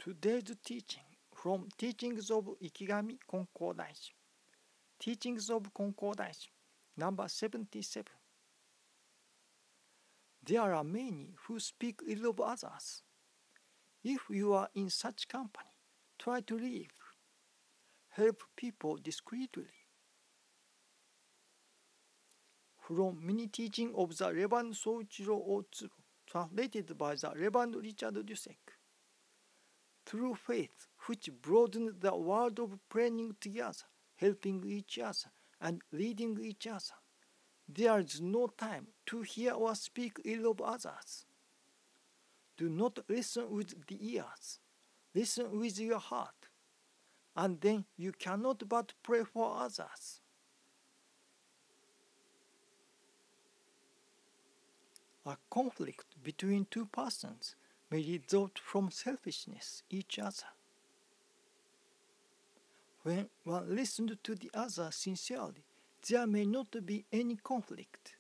Today's teaching from Teachings of Ikigami Konkōdaishi. Teachings of Konkōdaishi, number 77. There are many who speak ill of others. If you are in such company, try to leave. Help people discreetly. From Mini Teaching of the Reverend Souichiro Otsubo, translated by the Reverend Richard Dussek. True faith, which broadens the world of praying together, helping each other, and leading each other. There is no time to hear or speak ill of others. Do not listen with the ears, listen with your heart, and then you cannot but pray for others. A conflict between two persons may result from selfishness each other. When one listens to the other sincerely, there may not be any conflict.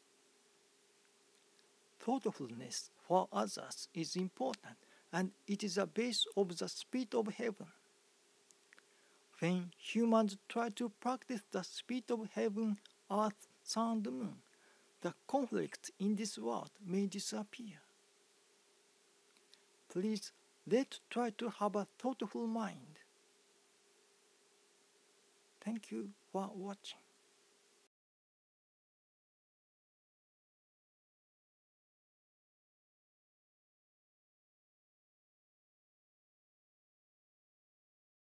Thoughtfulness for others is important, and it is a base of the spirit of heaven. When humans try to practice the spirit of heaven, earth, sun, and moon, the conflicts in this world may disappear. Please, let's try to have a thoughtful mind. Thank you for watching.